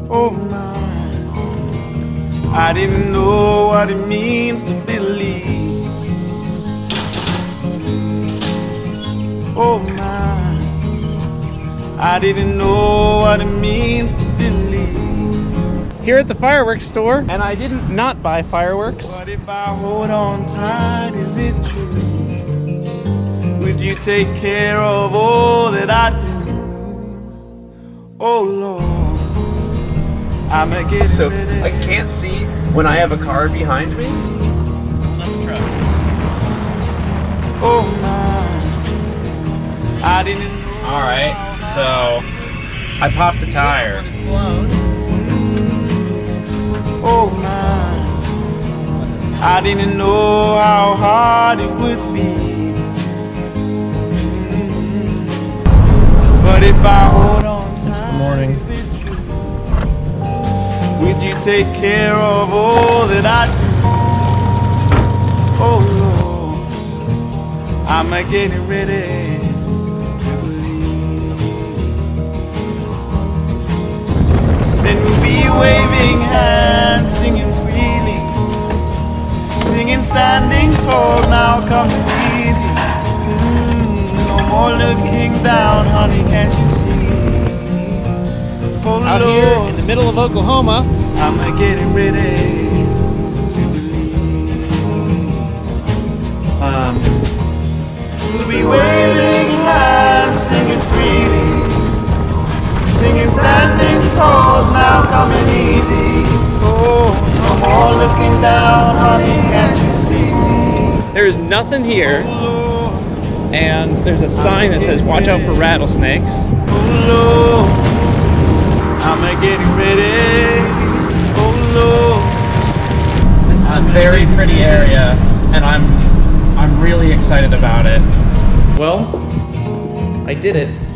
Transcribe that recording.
Oh my, I didn't know what it means to believe. Oh my, I didn't know what it means to believe. Here at the fireworks store, and I didn't not buy fireworks. What if I hold on tight, is it true? Would you take care of all that I do? Oh Lord, I'm getting So ready. I can't see when I have a car behind me. Oh my, I didn't know. All right, so I popped a tire. Oh my, I didn't know how hard it would be. But if I hold on tight, It's the morning. is it true? Would you take care of all that I do? Oh Lord, I'm getting ready to believe. Then we'll be waving hands, singing freely, singing standing tall, now coming easy. No more looking down, honey, can't you see? Oh Out Lord, here in the middle of Oklahoma, I'm getting ready to believe. We'll be waving hands, singing freely, singing standing tall, now coming easy. Oh, no more looking down, honey, can't you see? there's nothing here, Lord, and there's a sign that says watch out for rattlesnakes. oh Lord, I'm getting ready. Oh Lord, It's a very pretty area, and I'm really excited about it. Well, I did it.